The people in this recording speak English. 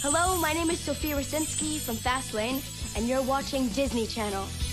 Hello, my name is Sofia Rosinsky from Layne, and you're watching Disney Channel.